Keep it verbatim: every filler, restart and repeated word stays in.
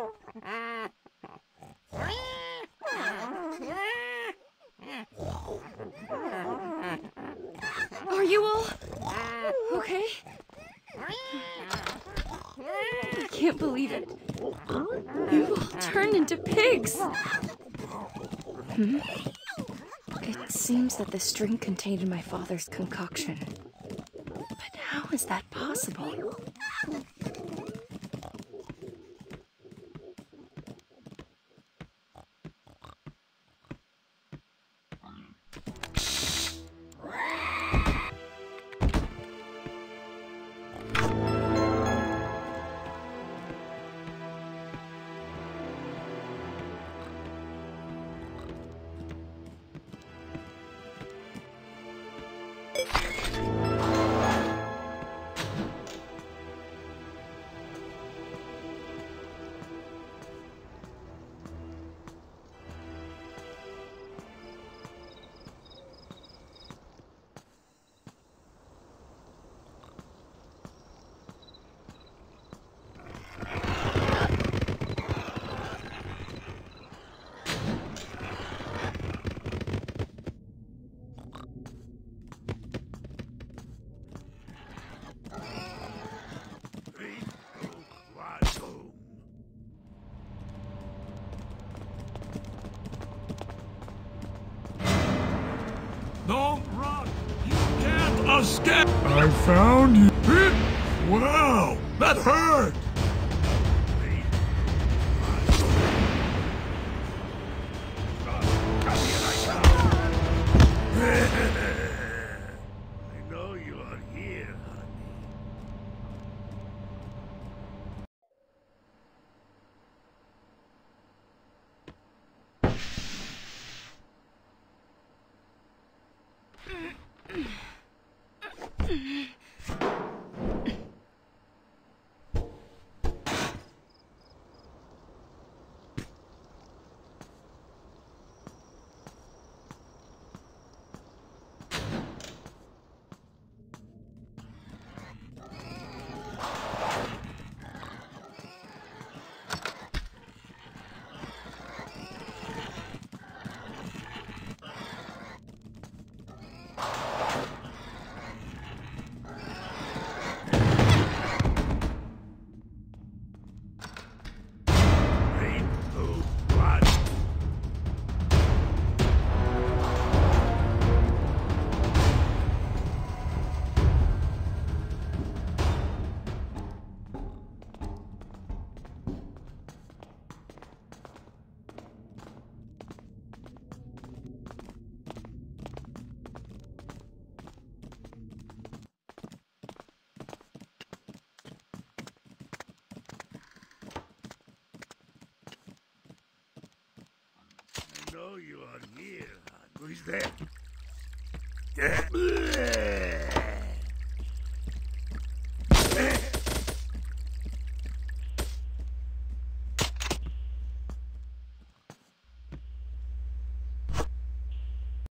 Are you all okay? I can't believe it. You all turned into pigs. Hmm? It seems that this drink contained my father's concoction. But how is that possible? Don't run! You can't escape! I found you! Wow! That hurt! I know you are here, honey. I know you are here, honey. Who's that?